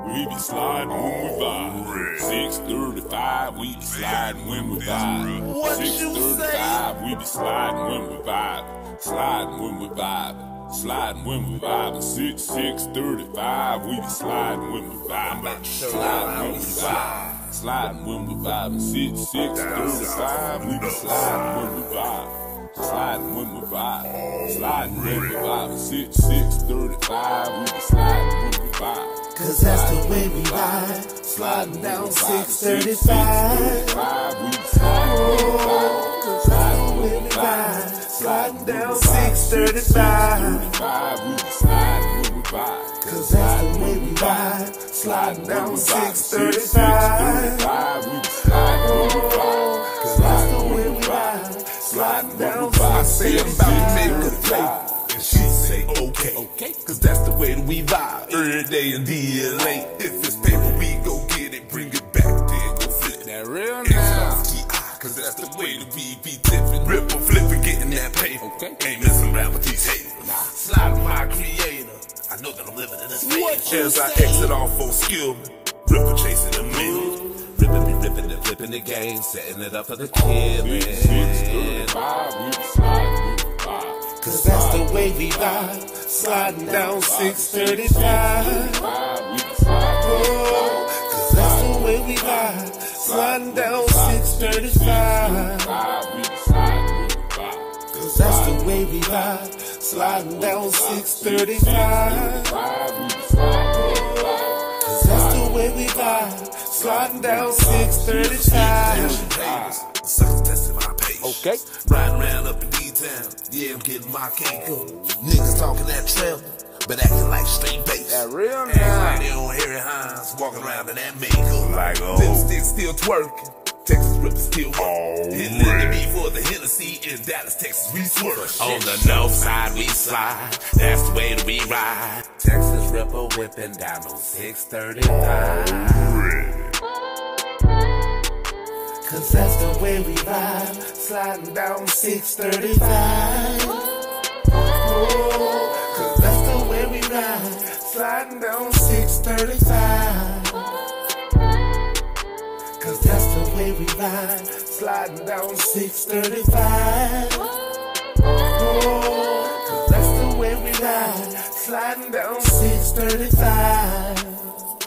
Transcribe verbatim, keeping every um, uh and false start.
We be sliding when we vibe. six thirty-five, we be sliding when we vibe. six thirty-five, we be sliding when we vibe. Sliding when we vibe. Sliding when we vibe. six six thirty-five, we be sliding when we vibe. Sliding when we vibe. Sliding when we vibe. six six thirty-five, we be sliding when we vibe. Sliding when we vibe. Sliding when we vibe. six six thirty-five, we be sliding when we vibe. Cause that's the way we ride. Sliding down six thirty-five. We be sliding when we vibe. Cause that's the way we ride. Sliding down six thirty-five. We be sliding when we vibe. Cause that's the way we ride. Sliding down six thirty-five. We be sliding when we vibe. Cause that's the way we ride. Sliding down six I say I'm about to make a play, and she say okay, okay. Cause that's the way that we vibe every day in D L A. If it's paper, we go get it, bring it back, then go flip that real now. now. Cause that's the way that we be tipping, rip or flipping, getting that paper. Okay. Ain't messing around with these haters. Slide with my creator. I know that I'm living in this phase. As I exit off on skill, ripper chasing the middle. Ripping me, ripping and flipping the game, setting it up for the killing. Cause that's the way we ride. Sliding down six thirty-five. Oh, cause that's the way we ride. Sliding down six thirty-five. Cause that's the way we ride. Sliding down six thirty-five. Cause that's the way we ride. Sliding down six thirty-five. Suckers testing my patience. Okay. Riding around up in D-Town. Yeah, I'm getting my cake up. Niggas talking that treble, but acting like straight bass. That real Acting now. like they on Harry Hines, walking around in that makeup. Like, oh. Lipstick still twerking. Texas rippers still working. And letting me for the Hennessy in Dallas, Texas, we swerve. On the north side, we slide. That's the way that we ride. Texas ripper whipping down on six thirty-five. Cause that's the way we ride. Sliding down six thirty-five. Oh, cause that's the way we ride. Sliding down six thirty-five. Cause that's the way we ride. Sliding down six thirty-five. Oh, cause that's the way we ride. Sliding down six thirty-five.